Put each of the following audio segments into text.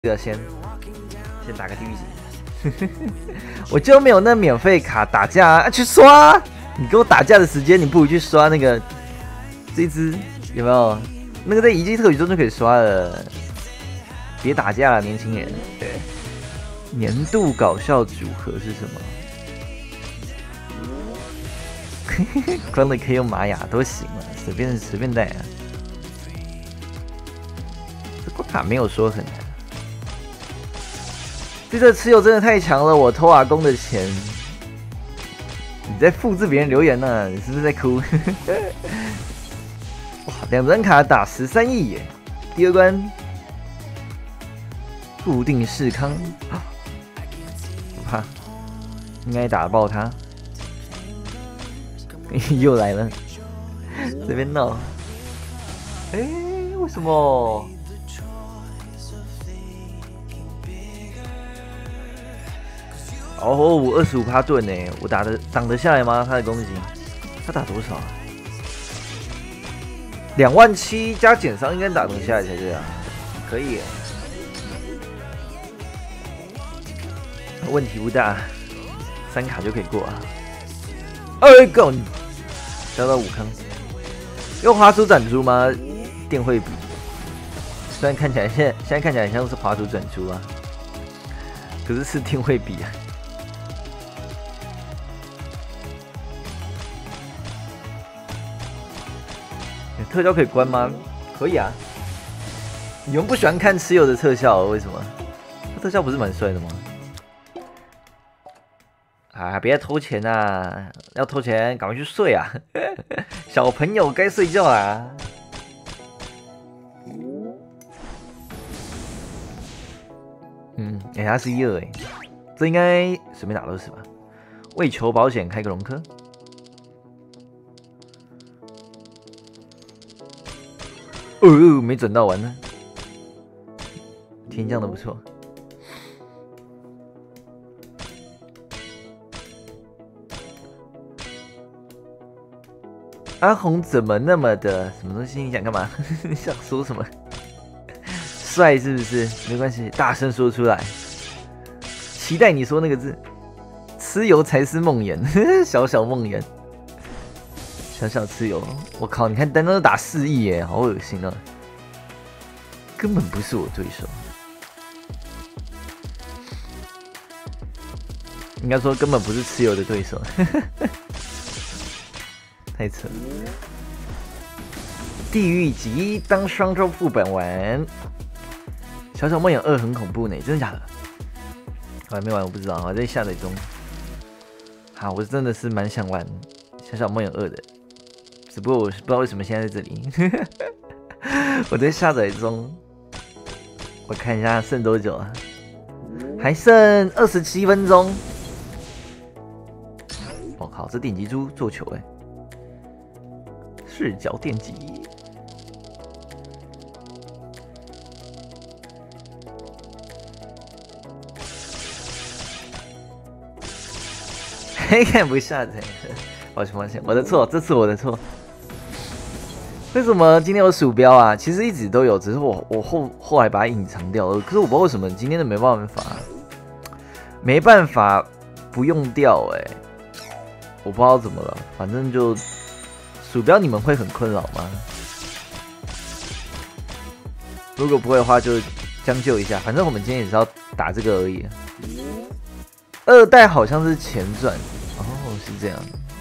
个先打个地狱级，我就没有那免费卡打架啊，去刷、啊！你给我打架的时间，你不如去刷那个这一只有没有？那个在遗迹特宇宙就可以刷了，别打架了，年轻人。对，年度搞笑组合是什么？光的可以用玛雅都行了，随便带啊。这关卡没有说很难。这个持有真的太强了，我偷阿公的钱。你在复制别人留言呢、啊？你是不是在哭？哇，2张卡打13亿耶！第二关固定世康，不怕，应该打爆他。又来了，这边闹。为什么？哦，25%盾呢，我挡得下来吗？他的攻击，他打多少啊？27000加减伤应该打得下来才对啊，可以耶，问题不大，3卡就可以过啊。Go！ 交到5坑，用滑鼠转出吗？电汇比，虽然看起来现在看起来像是滑鼠转出啊，可是电汇比啊。特效可以关吗？可以啊。你们不喜欢看持有的特效，为什么？特效不是蛮帅的吗？啊！别偷钱啊！要偷钱，赶快去睡啊！小朋友该睡觉啊！他是12哎，这应该随便打都是吧？为求保险，开个龙科。没准到完呢。天降的不错。阿红怎么那么的什么东西？你想干嘛？你想说什么？帅是不是？没关系，大声说出来。期待你说那个字。蚩尤才是梦魇，小小梦魇。小小蚩尤，我靠！你看单单都打4亿耶，好恶心啊！根本不是我对手，应该说根本不是蚩尤的对手，太扯了。地狱级当双周副本玩，小小梦魇2很恐怖呢，真的假的？我还没玩，我不知道，我还在下载中。好，我真的是蛮想玩小小梦魇2的。只不过我不知道为什么现在在这里，我在下载中，我看一下剩多久啊？还剩27分钟。我靠，这电击猪做球哎，视角电击。嘿，看不下载，抱歉，我的错，这次我的错。为什么今天有鼠标啊？其实一直都有，只是我后来把它隐藏掉了。可是我不知道为什么今天的没办法不用掉我不知道怎么了，反正就鼠标你们会很困扰吗？如果不会的话就将就一下，反正我们今天也是要打这个而已。2代好像是前传，是这样。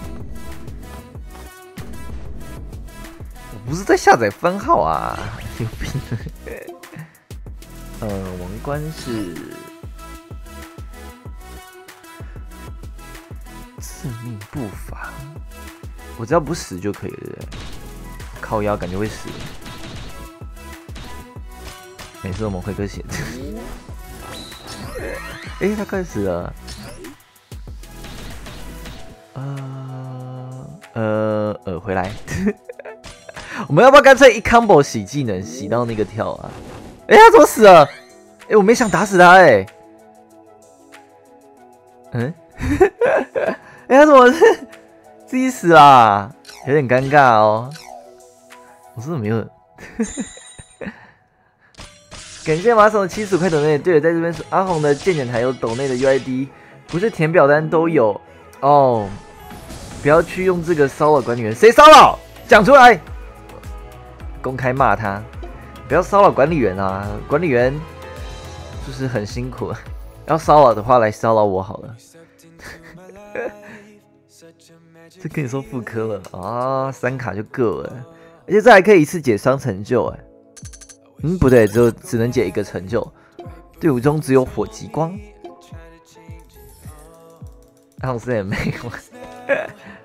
不是在下载番号啊，有病！王冠是致命步伐，我只要不死就可以了。靠腰感觉会死，每次我们辉哥写的。他开始了。回来。我们要不要干脆一 combo 洗技能洗到那个跳啊？他怎么死了？我没想打死他他怎么自己死啦？有点尴尬哦。我真的没有， 感谢马总的75块抖内。对了，在这边说阿红的健检台有抖内的 UID， 不是填表单都有哦。不要去用这个骚扰管理员，谁骚扰？讲出来，公开骂他。不要骚扰管理员啊，管理员就是很辛苦。要骚扰的话，来骚扰我好了。这跟你说复刻了啊，3卡就够了，而且这还可以一次解双成就哎。不对，只能解1个成就。队伍中只有火极光。阿红斯也没有。